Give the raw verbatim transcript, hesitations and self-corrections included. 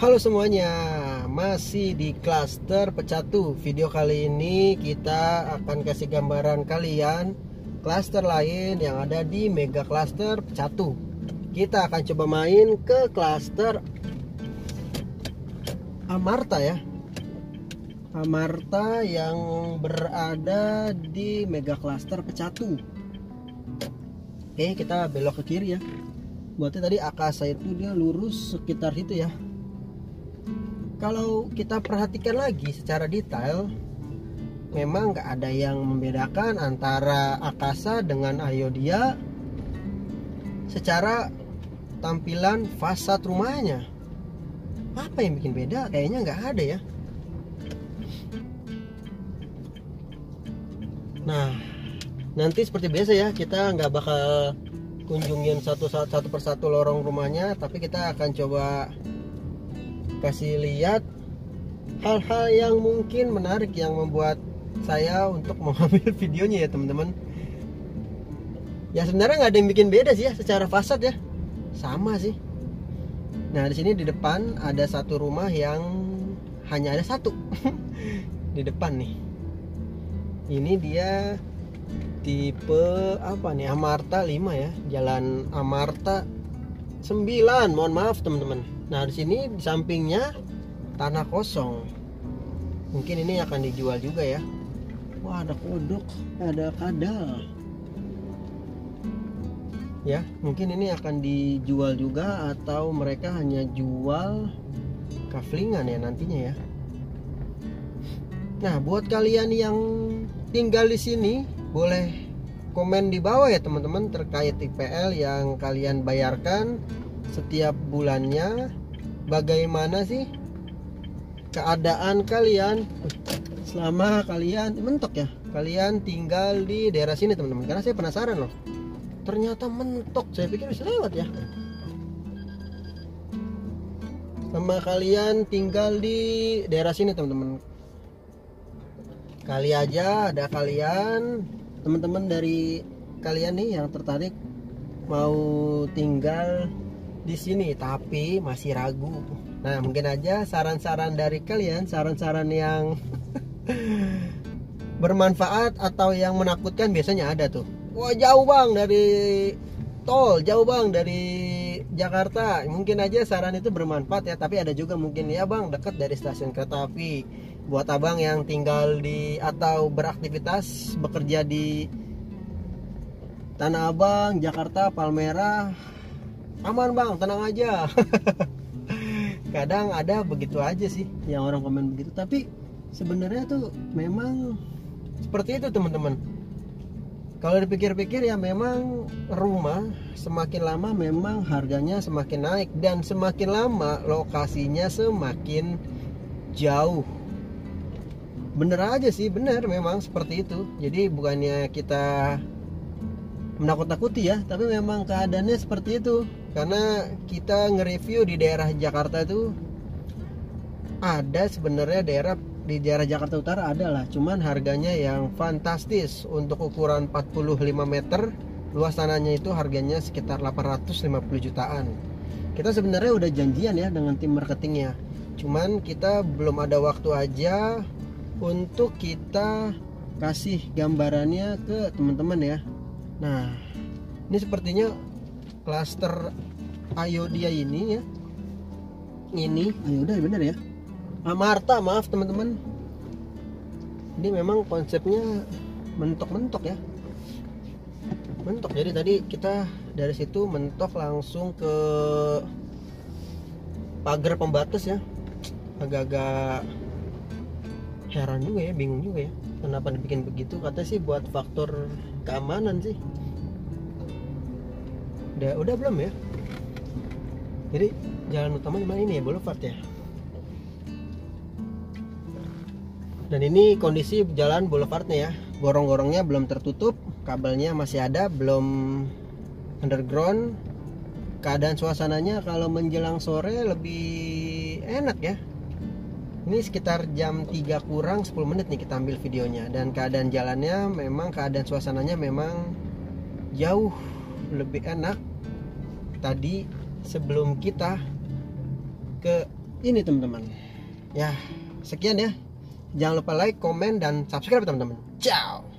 Halo semuanya, masih di Klaster Pecatu. Video kali ini kita akan kasih gambaran kalian klaster lain yang ada di Mega Klaster Pecatu. Kita akan coba main ke klaster Amarta ya. Amarta yang berada di Mega Klaster Pecatu. Oke, kita belok ke kiri ya. Buatnya tadi Akasa itu dia lurus sekitar situ ya. Kalau kita perhatikan lagi secara detail, memang nggak ada yang membedakan antara Akasa dengan Ayodhya secara tampilan fasad rumahnya. Apa yang bikin beda? Kayaknya nggak ada ya. Nah, nanti seperti biasa ya, kita nggak bakal kunjungin satu satu persatu lorong rumahnya, tapi kita akan coba kasih lihat hal-hal yang mungkin menarik yang membuat saya untuk mengambil videonya ya teman-teman. Ya sebenarnya nggak ada yang bikin beda sih ya secara fasad ya, sama sih. Nah di sini di depan ada satu rumah yang hanya ada satu di depan nih. Ini dia tipe apa nih, Amarta lima ya, Jalan Amarta sembilan. Mohon maaf teman-teman. Nah di sini di sampingnya tanah kosong. Mungkin ini akan dijual juga ya. Wah ada kodok, ada kadal. Ya mungkin ini akan dijual juga atau mereka hanya jual kaflingan ya nantinya ya. Nah buat kalian yang tinggal di sini boleh komen di bawah ya teman-teman terkait I P L yang kalian bayarkan setiap bulannya. Bagaimana sih keadaan kalian selama kalian mentok ya, kalian tinggal di daerah sini teman-teman, karena saya penasaran loh, ternyata mentok. Saya pikir bisa lewat ya. Sama kalian tinggal di daerah sini teman-teman, kali aja ada kalian teman-teman dari kalian nih yang tertarik mau tinggal di sini tapi masih ragu. Nah mungkin aja saran-saran dari kalian, saran-saran yang bermanfaat atau yang menakutkan biasanya ada tuh. Wah jauh bang dari tol, jauh bang dari Jakarta. Mungkin aja saran itu bermanfaat ya. Tapi ada juga mungkin ya bang dekat dari stasiun kereta api. Buat abang yang tinggal di atau beraktivitas bekerja di Tanah Abang, Jakarta, Palmerah, aman bang, tenang aja. Kadang ada begitu aja sih yang orang komen begitu, tapi sebenarnya tuh memang seperti itu teman-teman. Kalau dipikir-pikir ya memang rumah semakin lama memang harganya semakin naik, dan semakin lama lokasinya semakin jauh. Bener aja sih, bener memang seperti itu. Jadi bukannya kita menakut-nakuti ya, tapi memang keadaannya seperti itu. Karena kita nge-review di daerah Jakarta itu ada sebenarnya daerah di daerah Jakarta Utara ada lah, cuman harganya yang fantastis. Untuk ukuran empat puluh lima meter, luas tanahnya itu harganya sekitar delapan ratus lima puluh jutaan. Kita sebenarnya udah janjian ya dengan tim marketingnya, cuman kita belum ada waktu aja untuk kita kasih gambarannya ke teman-teman ya. Nah ini sepertinya klaster Ayodhya ini ya. Ini Ayodhya bener ya, Amarta maaf teman-teman. Ini memang konsepnya mentok-mentok ya, mentok. Jadi tadi kita dari situ mentok langsung ke pagar pembatas ya. Agak-agak heran juga ya, bingung juga ya kenapa dibikin begitu. Katanya sih buat faktor keamanan sih. Udah, udah belum ya? Jadi jalan utama dimana ini ya, Boulevard ya. Dan ini kondisi jalan Boulevardnya ya, gorong-gorongnya belum tertutup, kabelnya masih ada, belum underground. Keadaan suasananya kalau menjelang sore lebih enak ya. Ini sekitar jam tiga kurang sepuluh menit nih kita ambil videonya, dan keadaan jalannya memang, keadaan suasananya memang jauh lebih enak tadi sebelum kita ke ini teman-teman. Ya, sekian ya. Jangan lupa like, komen, dan subscribe teman-teman. Ciao.